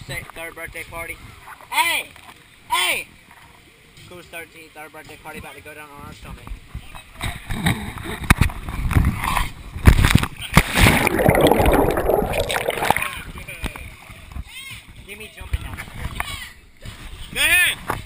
third birthday party. Hey! Hey! Cool's 13th, third birthday party about to go down on our stomach. Give me jumping now. Go ahead!